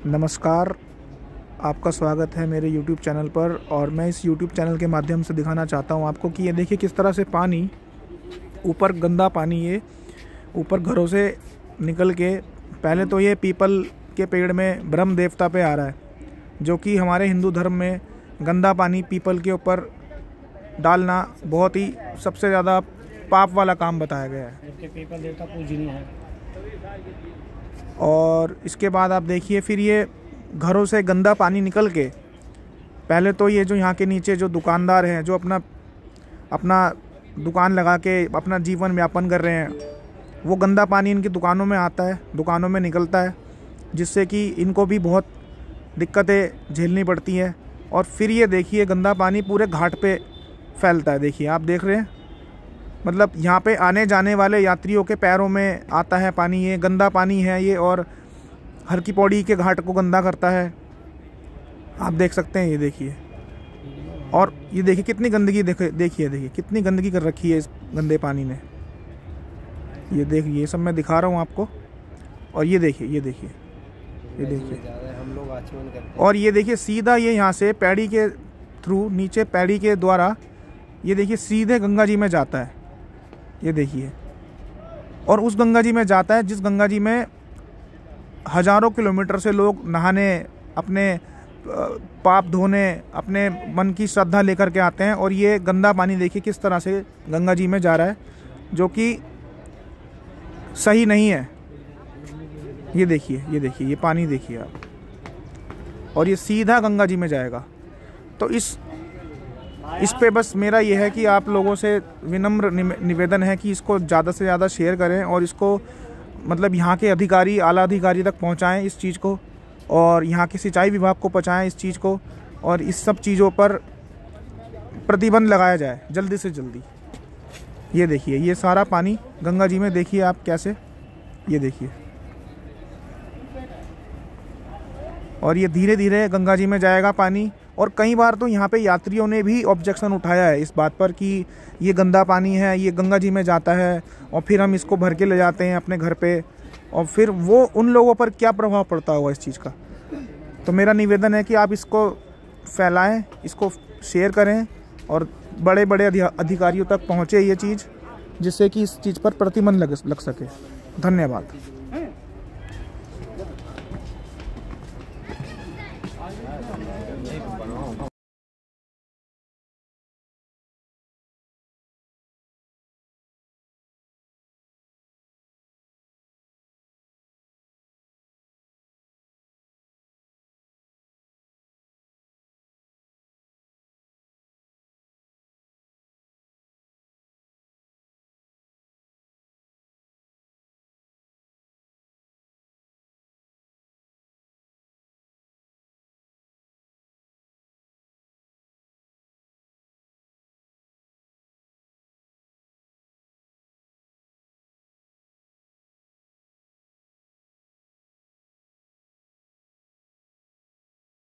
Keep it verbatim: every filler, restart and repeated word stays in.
नमस्कार, आपका स्वागत है मेरे YouTube चैनल पर। और मैं इस YouTube चैनल के माध्यम से दिखाना चाहता हूँ आपको कि ये देखिए किस तरह से पानी ऊपर, गंदा पानी ये ऊपर घरों से निकल के पहले तो ये पीपल के पेड़ में ब्रह्म देवता पे आ रहा है, जो कि हमारे हिंदू धर्म में गंदा पानी पीपल के ऊपर डालना बहुत ही सबसे ज़्यादा पाप वाला काम बताया गया है। पीपल देवता पूजनीय है। और इसके बाद आप देखिए फिर ये घरों से गंदा पानी निकल के पहले तो ये जो यहाँ के नीचे जो दुकानदार हैं, जो अपना अपना दुकान लगा के अपना जीवन यापन कर रहे हैं, वो गंदा पानी इनकी दुकानों में आता है, दुकानों में निकलता है, जिससे कि इनको भी बहुत दिक्कतें झेलनी पड़ती हैं। और फिर ये देखिए गंदा पानी पूरे घाट पे फैलता है। देखिए आप देख रहे हैं, मतलब यहाँ पे आने जाने वाले यात्रियों के पैरों में आता है पानी। ये गंदा पानी है ये, और हर की पौड़ी के घाट को गंदा करता है। आप देख सकते हैं, ये देखिए। और ये देखिए कितनी गंदगी, देखिए देखिए देखिए कितनी गंदगी कर रखी है इस गंदे पानी ने। ये देखिए, ये सब मैं दिखा रहा हूँ आपको। और ये देखिए, ये देखिए, ये देखिए हम लोग आचमन करते हैं। और ये देखिए सीधा ये यहाँ से पैड़ी के थ्रू नीचे पैड़ी के द्वारा ये देखिए सीधे गंगा जी में जाता है। ये देखिए, और उस गंगा जी में जाता है जिस गंगा जी में हजारों किलोमीटर से लोग नहाने, अपने पाप धोने, अपने मन की श्रद्धा लेकर के आते हैं। और ये गंदा पानी देखिए किस तरह से गंगा जी में जा रहा है, जो कि सही नहीं है। ये देखिए, ये देखिए, ये पानी देखिए आप, और ये सीधा गंगा जी में जाएगा। तो इस इस पे बस मेरा ये है कि आप लोगों से विनम्र निवेदन है कि इसको ज़्यादा से ज़्यादा शेयर करें, और इसको मतलब यहाँ के अधिकारी, आला अधिकारी तक पहुँचाएं इस चीज़ को, और यहाँ के सिंचाई विभाग को पहुँचाएं इस चीज़ को, और इस सब चीज़ों पर प्रतिबंध लगाया जाए जल्दी से जल्दी। ये देखिए, ये सारा पानी गंगा जी में देखिए आप कैसे, ये देखिए, और ये धीरे धीरे गंगा जी में जाएगा पानी। और कई बार तो यहाँ पे यात्रियों ने भी ऑब्जेक्शन उठाया है इस बात पर कि ये गंदा पानी है, ये गंगा जी में जाता है, और फिर हम इसको भर के ले जाते हैं अपने घर पे, और फिर वो उन लोगों पर क्या प्रभाव पड़ता होगा इस चीज़ का। तो मेरा निवेदन है कि आप इसको फैलाएं, इसको शेयर करें, और बड़े बड़े अधिकारियों तक पहुँचे ये चीज़, जिससे कि इस चीज़ पर प्रतिबंध लग लग सके। धन्यवाद।